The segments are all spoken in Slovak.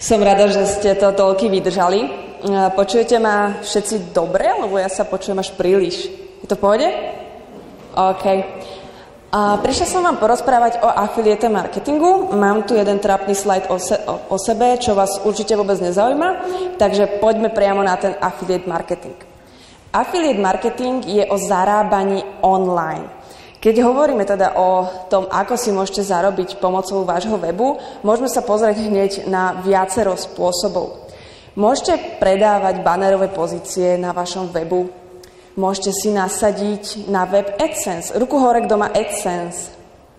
Som rada, že ste to toľky vydržali. Počujete ma všetci dobre, lebo ja sa počujem až príliš. Je to v pohode? OK. Prišla som vám porozprávať o affiliate marketingu. Mám tu jeden trápny slajd o sebe, čo vás určite vôbec nezaujíma, takže poďme priamo na ten affiliate marketing. Affiliate marketing je o zarábaní online. Keď hovoríme teda o tom, ako si môžete zarobiť pomocou vášho webu, môžeme sa pozrieť hneď na viacero spôsobov. Môžete predávať banerové pozície na vašom webu. Môžete si nasadiť na web AdSense. Ruku hore, kto má AdSense.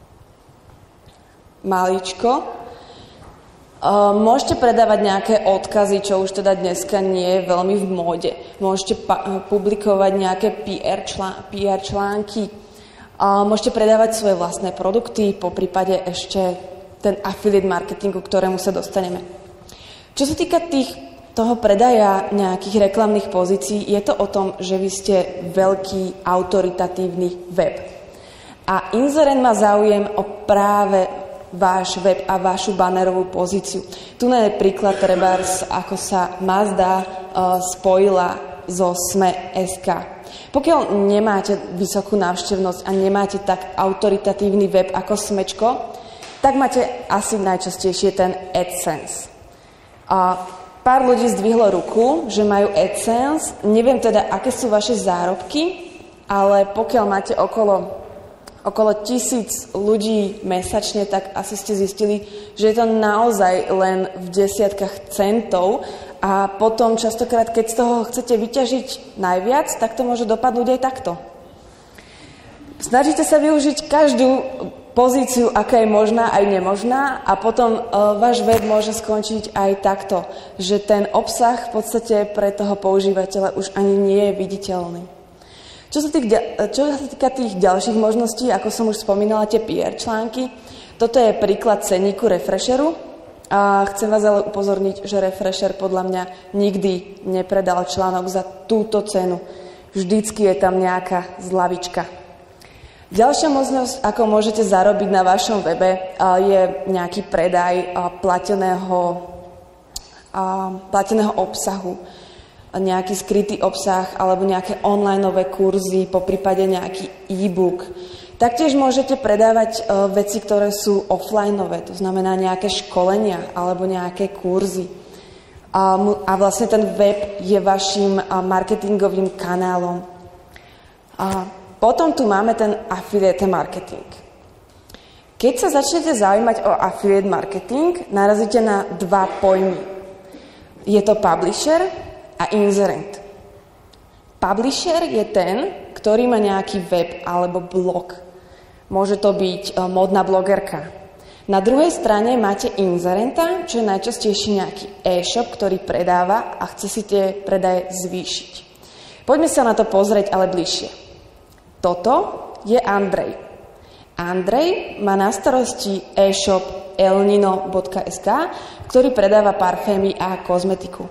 Maličko. Môžete predávať nejaké odkazy, čo už teda dneska nie je veľmi v móde. Môžete publikovať nejaké PR články. Môžete predávať svoje vlastné produkty, po prípade ešte ten affiliate marketingu, ktorému sa dostaneme. Čo sa týka toho predaja nejakých reklamných pozícií, je to o tom, že vy ste veľký autoritatívny web. A inzerent má záujem o práve váš web a vašu banerovú pozíciu. Tu je príklad trebárs, ako sa Mazda spojila so SME.sk. Pokiaľ nemáte vysokú návštevnosť a nemáte tak autoritatívny web ako Smečko, tak máte asi najčastejšie ten AdSense. Pár ľudí zdvihlo ruku, že majú AdSense. Neviem teda, aké sú vaše zárobky, ale pokiaľ máte okolo 1000 ľudí mesačne, tak asi ste zistili, že je to naozaj len v desiatkách centov a potom častokrát, keď z toho chcete vyťažiť najviac, tak to môže dopadnúť aj takto. Snažíte sa využiť každú pozíciu, aká je možná aj nemožná a potom váš web môže skončiť aj takto, že ten obsah v podstate pre toho používateľa už ani nie je viditeľný. Čo sa týka tých ďalších možností, ako som už spomínala, tie PR články, toto je príklad cenníku Refresheru a chcem vás ale upozorniť, že Refresher podľa mňa nikdy nepredal článok za túto cenu. Vždycky je tam nejaká zľavička. Ďalšia možnosť, ako môžete zarobiť na vašom webe, je nejaký predaj plateného obsahu, nejaký skrytý obsah alebo nejaké onlineové kurzy, poprípade nejaký e-book. Taktiež môžete predávať veci, ktoré sú offlineové, to znamená nejaké školenia alebo nejaké kurzy. A vlastne ten web je vašim marketingovým kanálom. Potom tu máme ten affiliate marketing. Keď sa začnete zaujímať o affiliate marketing, narazíte na dva pojmy. Je to publisher a inzerent. Publisher je ten, ktorý má nejaký web alebo blog. Môže to byť módna blogerka. Na druhej strane máte inzerenta, čo je najčastejšie nejaký e-shop, ktorý predáva a chce si tie predaje zvýšiť. Poďme sa na to pozrieť ale bližšie. Toto je Andrej. Andrej má na starosti e-shop elnino.sk, ktorý predáva parfémy a kozmetiku.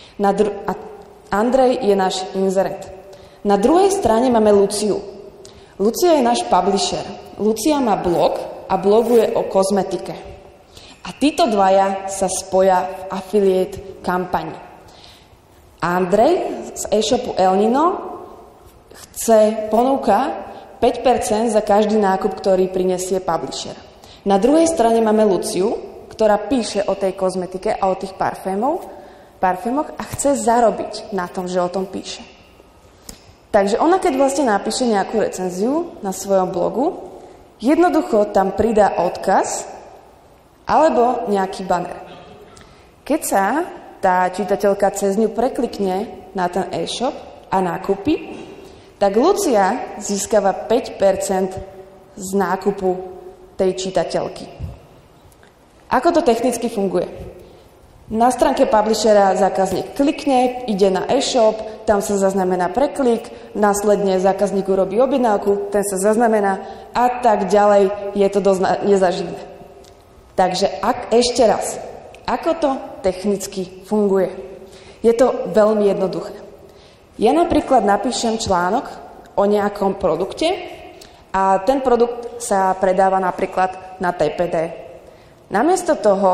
Andrej je náš inzerent. Na druhej strane máme Luciu. Lucia je náš publisher. Lucia má blog a bloguje o kozmetike. A títo dvaja sa spoja v affiliate kampani. Andrej z e-shopu Elnino ponúka 5% za každý nákup, ktorý prinesie publisher. Na druhej strane máme Luciu, ktorá píše o tej kozmetike a o tých parfémoch a chce zarobiť na tom, že o tom píše. Takže ona, keď vlastne napíše nejakú recenziu na svojom blogu, jednoducho tam pridá odkaz alebo nejaký banner. Keď sa tá čitateľka cez ňu preklikne na ten e-shop a nákupy, tak Lucia získava 5% z nákupu tej čitateľky. Ako to technicky funguje? Na stránke publishera zákazník klikne, ide na e-shop, tam sa zaznamená preklik, následne zákazník urobí objednávku, ten sa zaznamená a tak ďalej, je to dosť nezaživné. Takže ešte raz, ako to technicky funguje? Je to veľmi jednoduché. Ja napríklad napíšem článok o nejakom produkte a ten produkt sa predáva napríklad na TPD. Namiesto toho,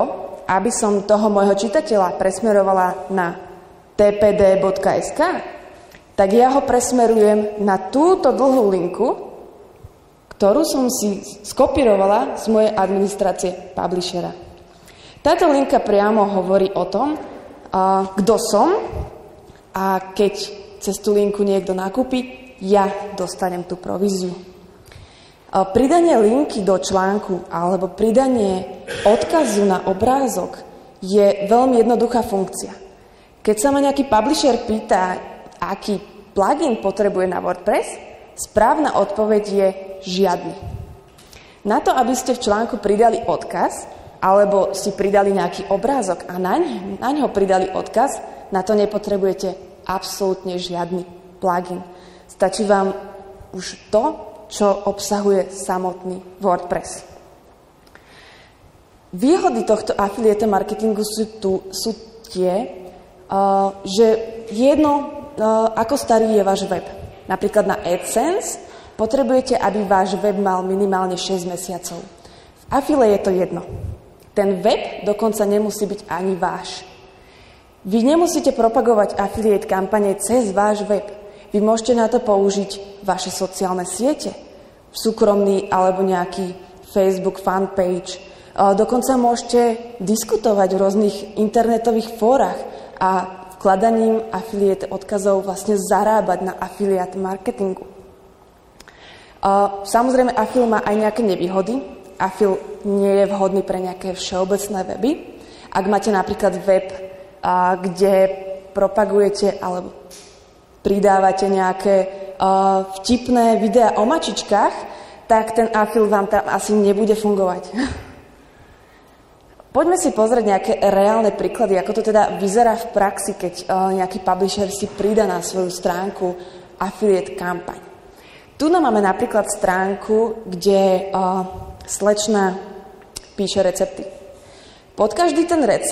aby som toho môjho čitateľa presmerovala na tpd.sk, tak ja ho presmerujem na túto dlhú linku, ktorú som si skopírovala z mojej administrácie publishera. Táto linka priamo hovorí o tom, kto som, a keď cez tú linku niekto nakúpi, ja dostanem tú províziu. Pridanie linky do článku alebo pridanie odkazu na obrázok je veľmi jednoduchá funkcia. Keď sa ma nejaký publisher pýta, aký plugin potrebuje na WordPress, správna odpoveď je žiadny. Na to, aby ste v článku pridali odkaz, alebo si pridali nejaký obrázok a na ňo pridali odkaz, na to nepotrebujete absolútne žiadny plugin. Stačí vám už to, čo obsahuje samotný WordPress. Výhody tohto affiliate marketingu sú tie, že jedno, ako starý je váš web. Napríklad na AdSense potrebujete, aby váš web mal minimálne 6 mesiacov. V affile je to jedno. Ten web dokonca nemusí byť ani váš. Vy nemusíte propagovať affiliate kampane cez váš web. Vy môžete na to použiť vaše sociálne siete, súkromný alebo nejaký Facebook fanpage. Dokonca môžete diskutovať v rôznych internetových fórach a vkladaním affiliate odkazov vlastne zarábať na affiliate marketingu. Samozrejme, affil má aj nejaké nevýhody. Affil nie je vhodný pre nejaké všeobecné weby. Ak máte napríklad web, kde propagujete alebo pridávate nejaké vtipné videá o mačičkách, tak ten affil vám tam asi nebude fungovať. Poďme si pozrieť nejaké reálne príklady, ako to teda vyzerá v praxi, keď nejaký publisher si pridá na svoju stránku affiliate kampaň. Tu máme napríklad stránku, kde slečna píše recepty. Pod každým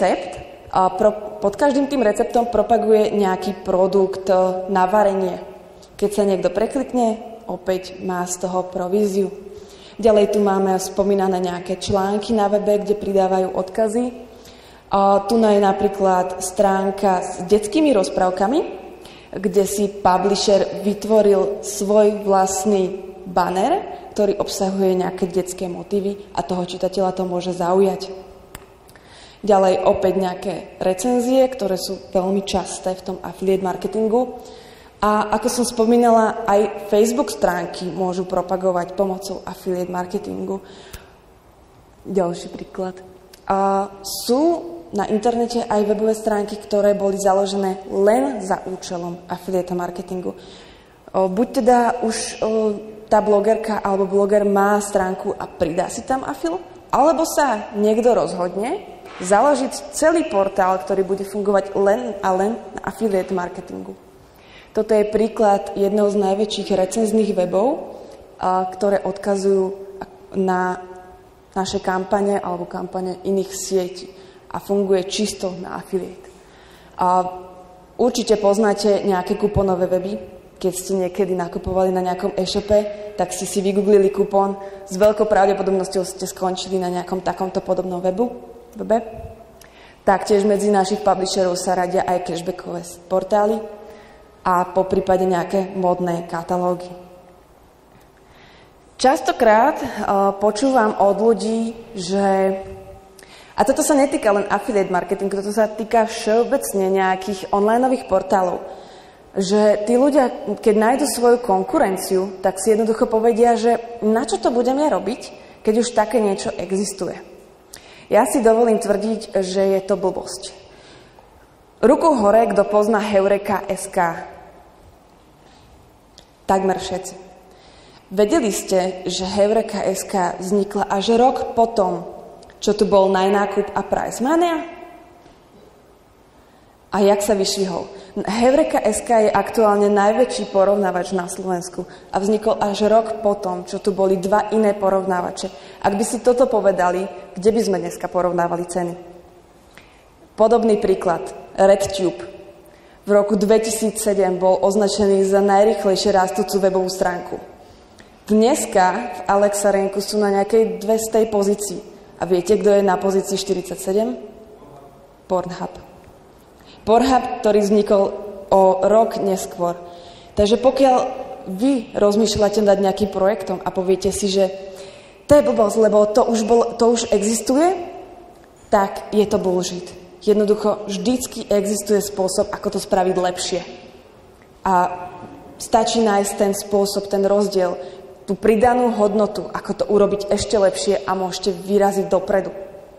tým receptom propaguje nejaký produkt na varenie. Keď sa niekto preklikne, opäť má z toho províziu. Ďalej tu máme spomínané nejaké články na webe, kde pridávajú odkazy. Tu je napríklad stránka s detskými rozprávkami, kde si publisher vytvoril svoj vlastný banner, ktorý obsahuje nejaké detské motívy a toho čitateľa to môže zaujať. Ďalej opäť nejaké recenzie, ktoré sú veľmi časté v tom affiliate marketingu. A ako som spomínala, aj Facebook stránky môžu propagovať pomocou affiliate marketingu. Ďalší príklad. Sú na internete aj webové stránky, ktoré boli založené len za účelom affiliate marketingu. Buď teda už tá blogerka alebo bloger má stránku a pridá si tam affil, alebo sa niekto rozhodne založiť celý portál, ktorý bude fungovať len a len na affiliate marketingu. Toto je príklad jedného z najväčších recenzných webov, ktoré odkazujú na naše kampane alebo kampane iných sietí a funguje čisto na affiliate. Určite poznáte nejaké kuponové weby. Keď ste niekedy nakupovali na nejakom e-shope, tak ste si vygooglili kupón. S veľkou pravdepodobnosťou ste skončili na nejakom takomto podobnom webe. Taktiež medzi našich publisherov sa radia aj cashbackové portály a poprípade nejaké modné katalógy. Častokrát počúvam od ľudí, že... A toto sa netýka len affiliate marketingu, toto sa týka všeobecne nejakých onlineových portálov. Že tí ľudia, keď nájdu svoju konkurenciu, tak si jednoducho povedia, že na čo to budem ja robiť, keď už také niečo existuje. Ja si dovolím tvrdiť, že je to blbosť. Ruku hore, kto pozná Heureka.sk. Takmer všetci. Vedeli ste, že Heureka.sk vznikla až rok potom, čo tu bol Najnákup a Pricemania? A jak sa vyšvihol? Heureka.sk je aktuálne najväčší porovnávač na Slovensku a vznikol až rok potom, čo tu boli dva iné porovnávače. Ak by si toto povedali, kde by sme dneska porovnávali ceny? Podobný príklad. RedTube. V roku 2007 bol označený za najrýchlejšie rastúcu webovú stránku. Dneska v Alexa Ranku sú na nejakej 200. pozícii. A viete, kto je na pozícii 47? Pornhub. Pornhub, ktorý vznikol o rok neskôr. Takže pokiaľ vy rozmýšľate nad nejakým projektom a poviete si, že to je blbosť, lebo to už existuje, tak je to bullshit. Jednoducho vždycky existuje spôsob, ako to spraviť lepšie. A stačí nájsť ten spôsob, ten rozdiel, tú pridanú hodnotu, ako to urobiť ešte lepšie a môžete vyraziť dopredu.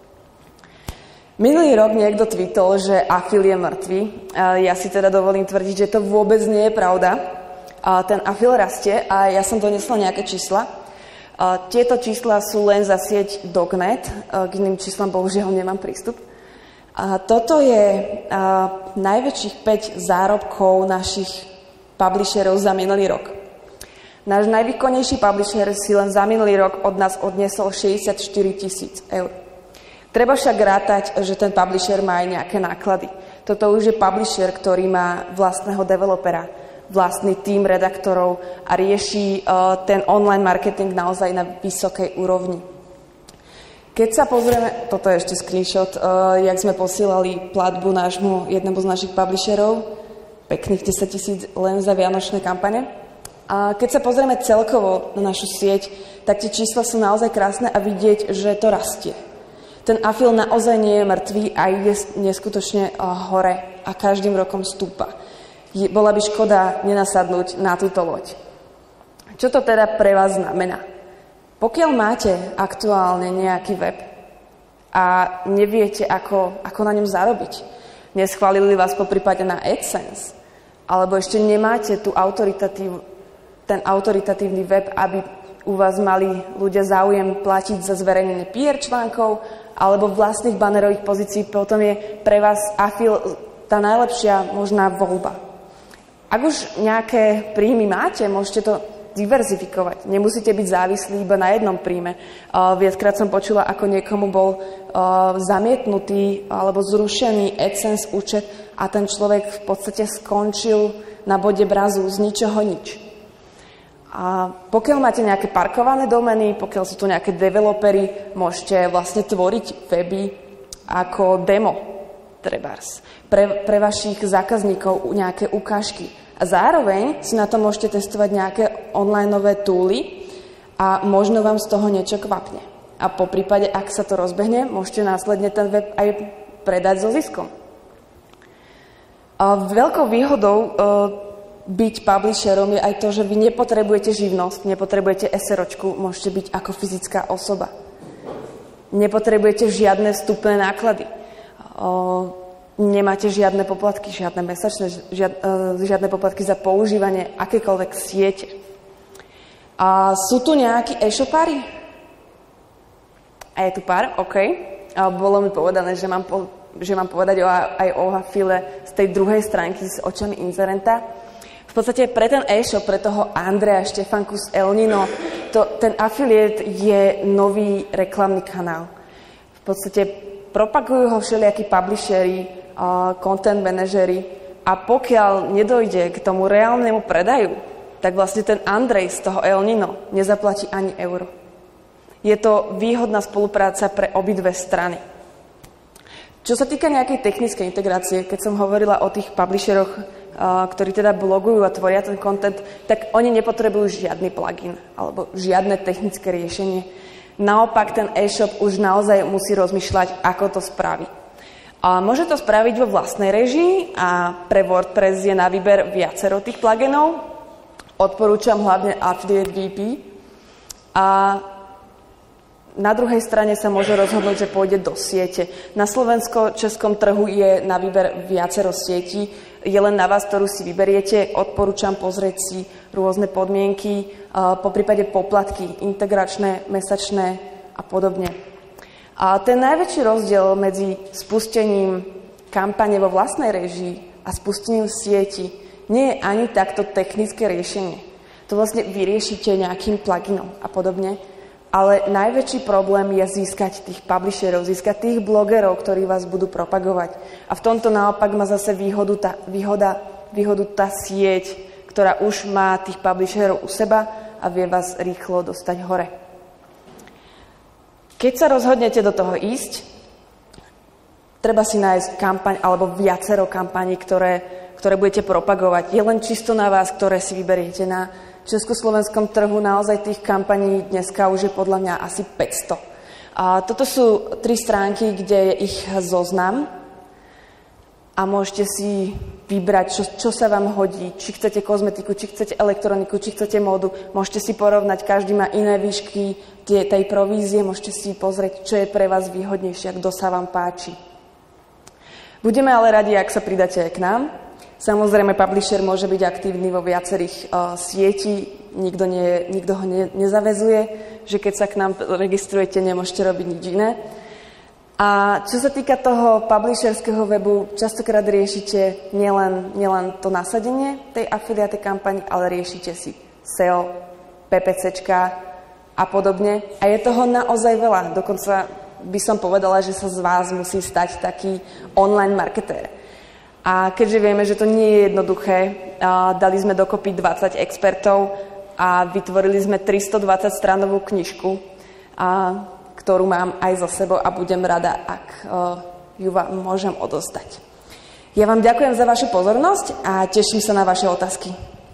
Minulý rok niekto tweetol, že afil je mŕtvý. Ja si teda dovolím tvrdiť, že to vôbec nie je pravda. Ten afil rastie a ja som donesla nejaké čísla. Tieto čísla sú len za sieť Dognet, k iným číslam bohužiaľ nemám prístup. Toto je najväčších 5 zárobkov našich publisherov za minulý rok. Náš najvýkonnejší publisher si len za minulý rok od nás odniesol 64 000 eur. Treba však rátať, že ten publisher má aj nejaké náklady. Toto už je publisher, ktorý má vlastného developera, vlastný tím redaktorov a rieši ten online marketing naozaj na vysokej úrovni. Keď sa pozrieme, toto je ešte screenshot, jak sme posielali platbu nášmu jednému z našich publisherov, pekných 10 000 len za vianočné kampane. A keď sa pozrieme celkovo na našu sieť, tak tie čísla sú naozaj krásne a vidieť, že to rastie. Ten afil naozaj nie je mŕtvý a ide neskutočne hore a každým rokom stúpa. Bola by škoda nenasadnúť na túto loď. Čo to teda pre vás znamená? Pokiaľ máte aktuálne nejaký web a neviete, ako na ňom zarobiť, neschválili vás poprípade na AdSense, alebo ešte nemáte ten autoritatívny web, aby u vás mali ľudia záujem platiť za zverejnenie PR článkov alebo vlastných bannerových pozícií, potom je pre vás afil tá najlepšia možná voľba. Ak už nejaké príjmy máte, môžete to diverzifikovať. Nemusíte byť závislí iba na jednom príjme. Viackrát som počula, ako niekomu bol zamietnutý alebo zrušený AdSense účet a ten človek v podstate skončil na bode mrazu z ničoho nič. A pokiaľ máte nejaké parkované domény, pokiaľ sú tu nejaké developery, môžete vlastne tvoriť weby ako demo, trebárs, pre vašich zákazníkov nejaké ukážky. A zároveň si na to môžete testovať nejaké onlineové túly a možno vám z toho niečo kvapne. A po prípade, ak sa to rozbehne, môžete následne ten web aj predať so ziskom. A veľkou výhodou byť publisherom je aj to, že vy nepotrebujete živnosť, nepotrebujete SROčku, môžete byť ako fyzická osoba. Nepotrebujete žiadne vstupné náklady. Nemáte žiadne poplatky, žiadne mesačné, žiadne poplatky za používanie akékoľvek siete. A sú tu nejakí e-shopári? A je tu pár? OK. Bolo mi povedané, že mám povedať aj o afile z tej druhej stránky s očami inzerenta. V podstate pre ten e-shop, pre toho Andrea Štefanku z El Nino, ten affiliate je nový reklamný kanál. V podstate propagujú ho všelijakí publisheri, content manažeri a pokiaľ nedojde k tomu reálnemu predaju, tak vlastne ten Andrej z toho El Nino nezaplatí ani euro. Je to výhodná spolupráca pre obidve strany. Čo sa týka nejakej technickej integrácie, keď som hovorila o tých publisheroch, ktorí teda blogujú a tvoria ten content, tak oni nepotrebujú žiadny plugin alebo žiadne technické riešenie. Naopak ten e-shop už naozaj musí rozmýšľať, ako to spraví. A môže to spraviť vo vlastnej režii a pre WordPress je na výber viacero tých pluginov. Odporúčam hlavne Affiliate VP. A na druhej strane sa môže rozhodnúť, že pôjde do siete. Na slovensko-českom trhu je na výber viacero sietí. Je len na vás, ktorú si vyberiete. Odporúčam pozrieť si rôzne podmienky, poprípade poplatky, integračné, mesačné a podobne. A ten najväčší rozdiel medzi spustením kampane vo vlastnej režii a spustením sieti nie je ani takto technické riešenie. To vlastne vyriešite nejakým pluginom a podobne. Ale najväčší problém je získať tých publisherov, získať tých blogerov, ktorí vás budú propagovať. A v tomto naopak má zase výhodu tá sieť, ktorá už má tých publisherov u seba a vie vás rýchlo dostať hore. Keď sa rozhodnete do toho ísť, treba si nájsť kampaň alebo viacero kampaní, ktoré budete propagovať. Je len čisto na vás, ktoré si vyberiete. Na československom trhu naozaj tých kampaní dneska už je podľa mňa asi 500. A toto sú 3 stránky, kde je ich zoznam a môžete si vybrať, čo sa vám hodí. Či chcete kozmetiku, či chcete elektroniku, či chcete módu. Môžete si porovnať, každý má iné výšky tej provízie, môžete si pozrieť, čo je pre vás výhodnejšie, kto sa vám páči. Budeme ale radi, ak sa pridáte aj k nám. Samozrejme, publisher môže byť aktívny vo viacerých sietí, nikto ho nezavezuje, že keď sa k nám registrujete, nemôžete robiť nič iné. A čo sa týka toho publisherského webu, častokrát riešite nielen to nasadenie tej afiliátnej kampani, ale riešite si SEO, PPCčka a podobne. A je toho naozaj veľa. Dokonca by som povedala, že sa z vás musí stať taký online marketér. A keďže vieme, že to nie je jednoduché, dali sme dokopy 20 expertov a vytvorili sme 320 stranovú knižku, ktorú mám aj za sebou a budem rada, ak ju vám môžem odozdať. Ja vám ďakujem za vašu pozornosť a teším sa na vaše otázky.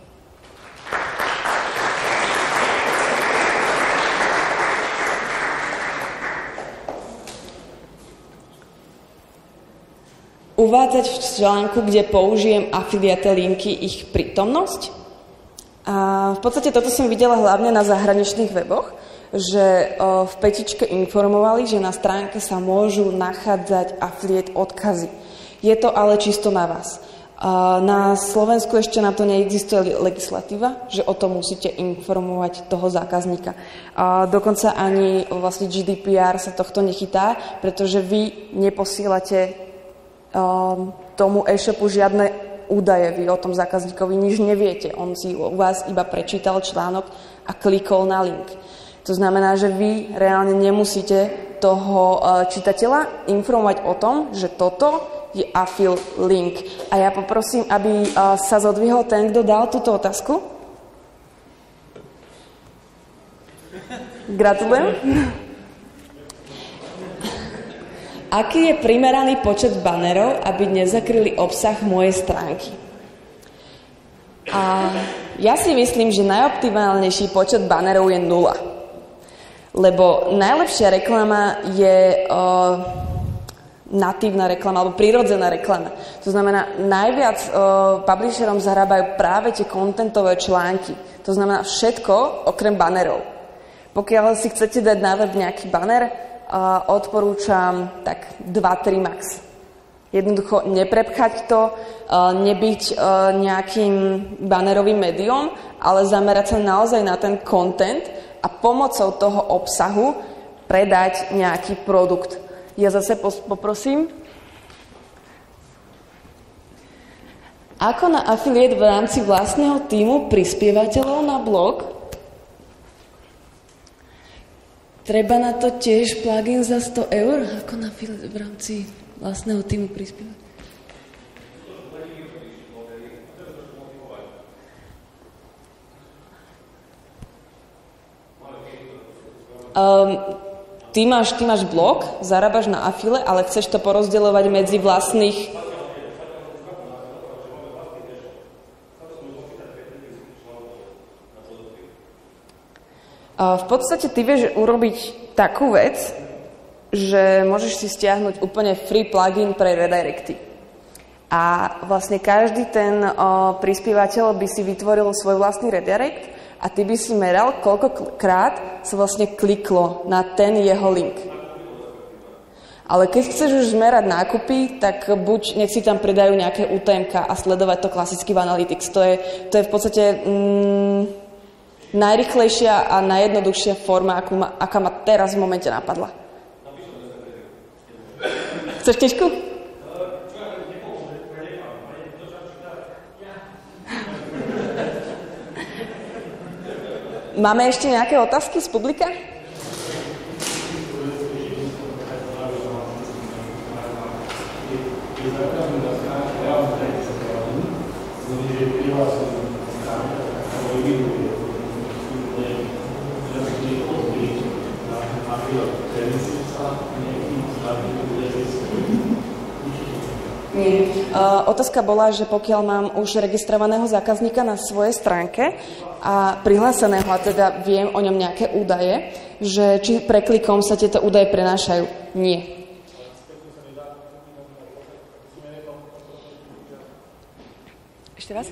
Uvádzať v článku, kde použijem afiliate linky, ich prítomnosť. A v podstate toto som videla hlavne na zahraničných weboch, že v petičke informovali, že na stránke sa môžu nachádzať affiliate odkazy. Je to ale čisto na vás. Na Slovensku ešte na to neexistuje legislatíva, že o tom musíte informovať toho zákazníka. Dokonca ani vlastne GDPR sa tohto nechytá, pretože vy neposielate tomu e-shopu žiadne údaje, vy o tom zákazníkovi nič neviete. On si u vás iba prečítal článok a klikol na link. To znamená, že vy reálne nemusíte toho čitateľa informovať o tom, že toto je affil link. A ja poprosím, aby sa zodvihol ten, kto dal túto otázku. Gratulujem. Aký je primeraný počet banerov, aby nezakryli obsah mojej stránky? A ja si myslím, že najoptimálnejší počet banerov je 0. Lebo najlepšia reklama je natívna reklama alebo prirodzená reklama. To znamená, najviac publisherom zarábajú práve tie contentové články. To znamená všetko okrem banerov. Pokiaľ si chcete dať na web nejaký baner, odporúčam tak 2-3 max. Jednoducho neprepchať to, nebyť nejakým banerovým médium, ale zamerať sa naozaj na ten content a pomocou toho obsahu predať nejaký produkt. Ja zase poprosím. Ako na affiliate v rámci vlastného tímu prispievateľov na blog? Treba na to tiež plugin za 100 eur? Ako na affiliate v rámci vlastného tímu prispievať? Ty máš blog, zarábaš na afile, ale chceš to porozdeľovať medzi vlastných... V podstate ty vieš urobiť takú vec, že môžeš si stiahnuť úplne free plugin pre redirecty. A vlastne každý ten prispievateľ by si vytvoril svoj vlastný redirect a ty by si meral, koľkokrát sa vlastne kliklo na ten jeho link. Ale keď chceš už zmerať nákupy, tak buď nech si tam pridajú nejaké UTMK a sledovať to klasicky v Analytics. To je v podstate najrychlejšia a najjednoduchšia forma, aká ma teraz v momente napadla. Chceš knižku? Máme ešte nejaké otázky z publika? Nie. Otázka bola, že pokiaľ mám už registrovaného zákazníka na svojej stránke a prihláseného, a teda viem o ňom nejaké údaje, že či preklikom sa tieto údaje prenášajú. Nie. Ešte raz?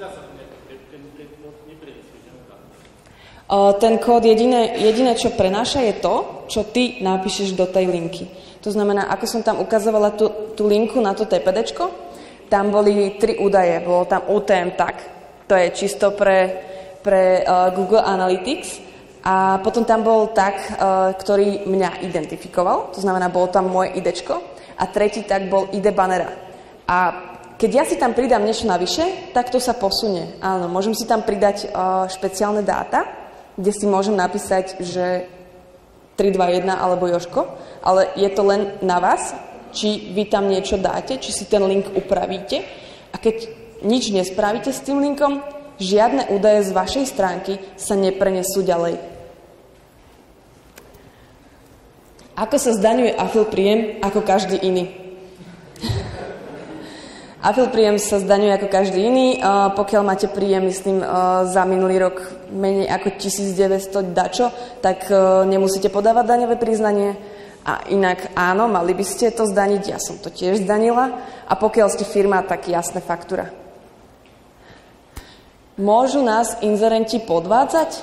Ten kód jediné, čo prenáša, je to, čo ty napíšeš do tej linky. To znamená, ako som tam ukazovala tú linku na to TPDčko, tam boli 3 údaje. Bolo tam UTM tag, to je čisto pre Google Analytics, a potom tam bol tag, ktorý mňa identifikoval, to znamená, bolo tam moje IDčko, a tretí tag bol ID bannera. A keď ja si tam pridám niečo navyše, tak to sa posunie. Áno, môžem si tam pridať špeciálne dáta, kde si môžem napísať, že 3, 2, 1 alebo Jožko, ale je to len na vás, či vy tam niečo dáte, či si ten link upravíte, a keď nič nespravíte s tým linkom, žiadne údaje z vašej stránky sa neprenesú ďalej. Ako sa zdaňuje afil príjem? Ako každý iný. Afil príjem sa zdaňuje ako každý iný. Pokiaľ máte príjem, myslím, za minulý rok menej ako 1900 dačo, tak nemusíte podávať daňové priznanie. A inak áno, mali by ste to zdaniť, ja som to tiež zdanila. A pokiaľ ste firma, tak jasné, faktúra. Môžu nás inzerenti podvádzať?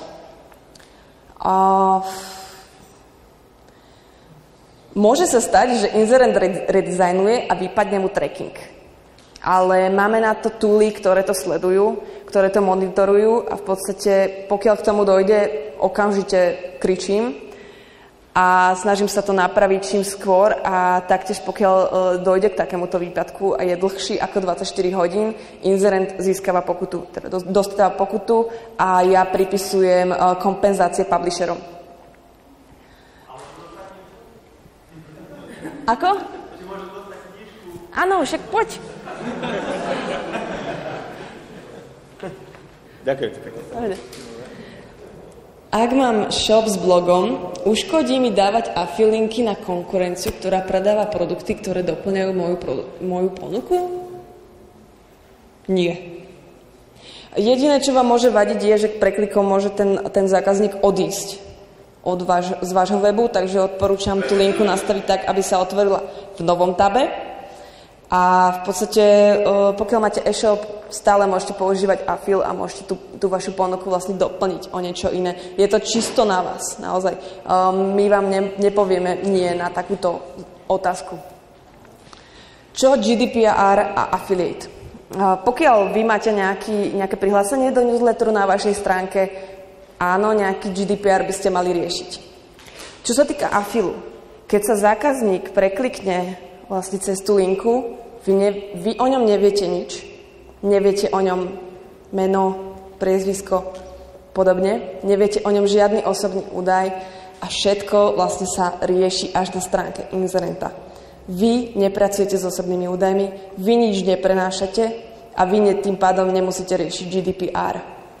Môže sa stať, že inzerent redesignuje a vypadne mu tracking. Ale máme na to tooly, ktoré to sledujú, ktoré to monitorujú, a v podstate, pokiaľ k tomu dojde, okamžite kričím a snažím sa to napraviť čím skôr, a taktiež pokiaľ dojde k takémuto výpadku a je dlhší ako 24 hodín, inzerent získava pokutu, teda dostáva pokutu, a ja pripisujem kompenzácie publisherom. Ako? Áno, však poď. Ďakujem ti pekne. Ak mám shop s blogom, uškodí mi dávať afilinky na konkurenciu, ktorá predáva produkty, ktoré doplňajú moju ponuku? Nie. Jediné, čo vám môže vadiť, je, že preklikom môže ten zákazník odísť z vášho webu, takže odporúčam tú linku nastaviť tak, aby sa otvorila v novom tabe. A v podstate, pokiaľ máte e-shop, stále môžete používať afil a môžete tú vašu ponuku vlastne doplniť o niečo iné. Je to čisto na vás, naozaj. My vám nepovieme nie na takúto otázku. Čo GDPR a affiliate? Pokiaľ vy máte nejaké prihlásenie do newsletteru na vašej stránke, áno, nejaký GDPR by ste mali riešiť. Čo sa týka afilu, keď sa zákazník preklikne vlastne cez tú linku, vy o ňom neviete nič, neviete o ňom meno, priezvisko, podobne, neviete o ňom žiadny osobný údaj a všetko vlastne sa rieši až na stránke inzerenta. Vy nepracujete s osobnými údajmi, vy nič neprenášate a vy tým pádom nemusíte riešiť GDPR.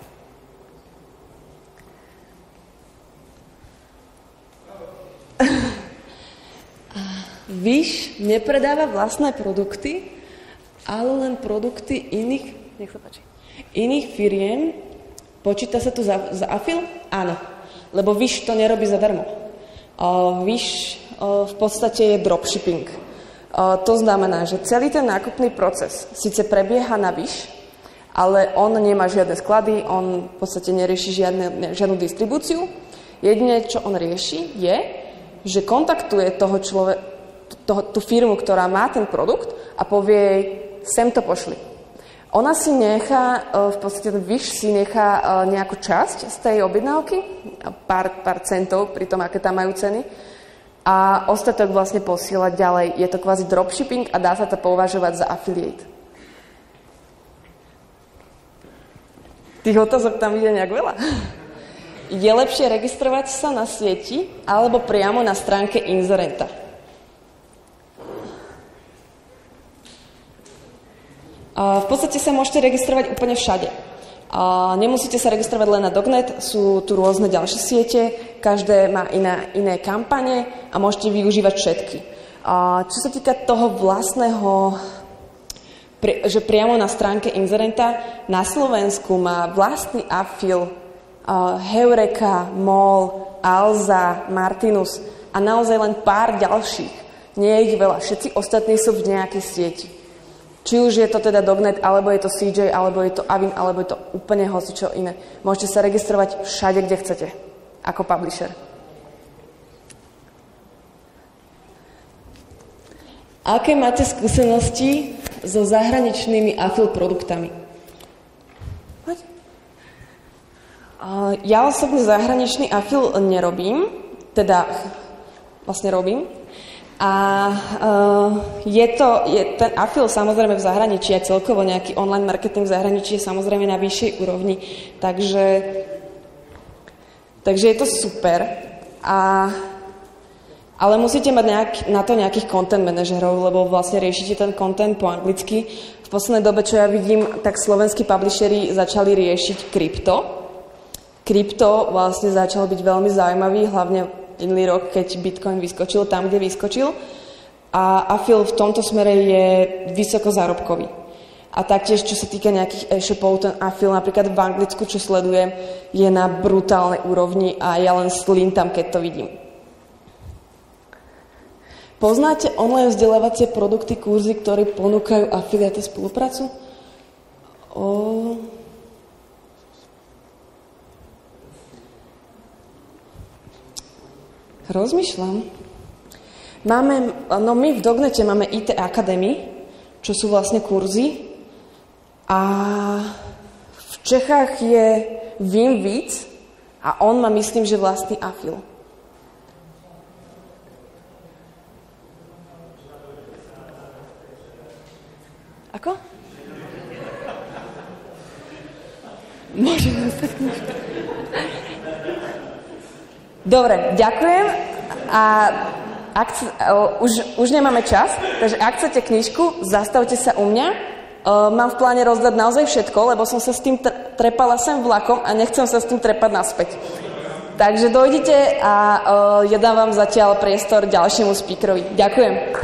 Wish nepredáva vlastné produkty, ale len produkty iných firiem. Počíta sa tu za afil? Áno, lebo Wish to nerobí zadarmo. Wish v podstate je dropshipping. To znamená, že celý ten nákupný proces síce prebieha na Wish, ale on nemá žiadne sklady, on v podstate nerieši žiadnu distribúciu. Jedine, čo on rieši, je, že kontaktuje tú firmu, ktorá má ten produkt a povie jej, sem to pošli. Ona si nechá, v podstate Wish si nechá nejakú časť z tej objednávky, pár centov pri tom, aké tam majú ceny, a ostatok vlastne posielať ďalej. Je to kvázi dropshipping a dá sa to považovať za affiliate. Tých otázok tam ide nejak veľa. Je lepšie registrovať sa na sieti alebo priamo na stránke inzerenta? V podstate sa môžete registrovať úplne všade. Nemusíte sa registrovať len na Dognet, sú tu rôzne ďalšie siete, každé má iné kampane a môžete využívať všetky. Čo sa týka toho vlastného že priamo na stránke inzerenta na Slovensku má vlastný afil Heureka, MOL, Alza, Martinus a naozaj len pár ďalších. Nie je ich veľa. Všetci ostatní sú v nejakej sieti. Či už je to teda Dognet, alebo je to CJ, alebo je to Avin, alebo je to úplne hocičo iné. Môžete sa registrovať všade, kde chcete, ako publisher. Aké máte skúsenosti so zahraničnými afil produktami? Ja osobne zahraničný afil nerobím, teda vlastne robím. A ten afil samozrejme v zahraničí a celkovo nejaký online marketing v zahraničí je samozrejme na vyššej úrovni. Takže je to super. Ale musíte mať na to nejakých content manažerov, lebo vlastne riešite ten content po anglicky. V poslednej dobe, čo ja vidím, tak slovenskí publisheri začali riešiť krypto. Krypto vlastne začal byť veľmi zaujímavý, hlavne minulý rok, keď Bitcoin vyskočil tam, kde vyskočil. A afil v tomto smere je vysoko zárobkový. A taktiež, čo sa týka nejakých e-shopov, ten afil napríklad v Anglicku, čo sledujem, je na brutálnej úrovni a ja len slintam, keď to vidím. Poznáte online vzdelávacie produkty, kurzy, ktoré ponúkajú afiliáty spoluprácu? Rozmýšľam. My v Dognete máme IT Academy, čo sú vlastne kurzy. A v Čechách je Wim Víc a on má, myslím, že vlastný afil. Ako? Môžem dostať knižku. Dobre, ďakujem. A už nemáme čas, takže ak chcete knižku, zastavte sa u mňa. Mám v pláne rozdať naozaj všetko, lebo som sa s tým trepala sem vlakom a nechcem sa s tým trepať naspäť. Takže dojdite a ja dám vám zatiaľ priestor ďalšiemu speakerovi. Ďakujem.